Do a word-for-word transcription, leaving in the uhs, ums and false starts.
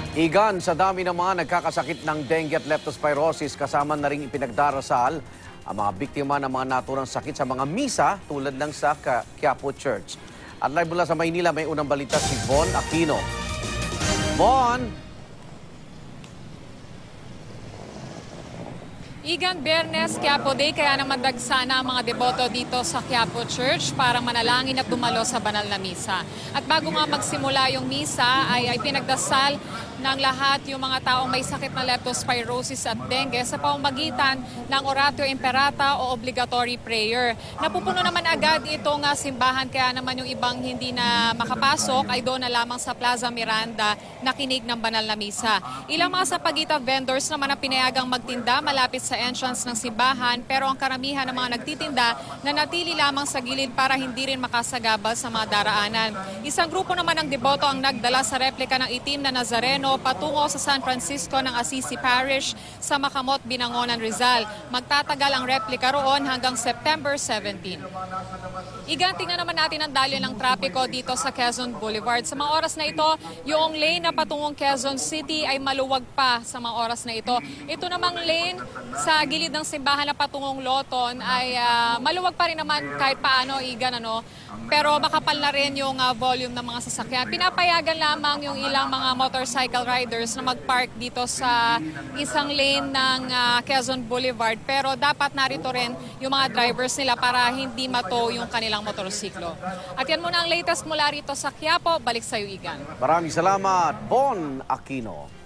Igan, sa dami ng mga nagkakasakit ng dengue at leptospirosis, kasama na rin ipinagdarasal ang mga biktima ng mga naturang sakit sa mga misa tulad ng sa Quiapo Church. At live mula sa Maynila, may unang balita si Von Aquino. Von! Igan, Bernes, Quiapo Day, kaya naman dagsana ang mga deboto dito sa Quiapo Church para manalangin at dumalo sa banal na misa. At bago nga magsimula yung misa, ay, ay pinagdasal ng lahat yung mga taong may sakit na leptospirosis at dengue sa pamamagitan ng oratio imperata o obligatory prayer. Napupuno naman agad itong uh, simbahan, kaya naman yung ibang hindi na makapasok ay doon na lamang sa Plaza Miranda nakinig ng banal na misa. Ilang mga sapagita vendors naman ang pinayagang magtinda malapit sa entrance ng simbahan, pero ang karamihan ng mga nagtitinda na natili lamang sa gilid para hindi rin makasagabal sa mga daraanan. Isang grupo naman ng deboto ang nagdala sa replika ng itim na Nazareno patungo sa San Francisco ng Assisi Parish sa Makamot, Binangonan, Rizal. Magtatagal ang replika roon hanggang September seventeenth. Igan, tingnan naman natin ang dalyo ng trapiko dito sa Quezon Boulevard. Sa mga oras na ito, yung lane na patungong Quezon City ay maluwag pa sa mga oras na ito. Ito namang lane sa gilid ng simbahan na patungong Loton ay uh, maluwag pa rin naman kahit paano, Igan, ano. Pero makapal na rin yung uh, volume ng mga sasakyan. Pinapayagan lamang yung ilang mga motorcycle riders na mag-park dito sa isang lane ng uh, Quezon Boulevard. Pero dapat narito rin yung mga drivers nila para hindi mato yung kanilang motorsiklo. At yan muna ang latest mula rito sa Quiapo. Balik sa iyo, Igan. Maraming salamat, Von Aquino.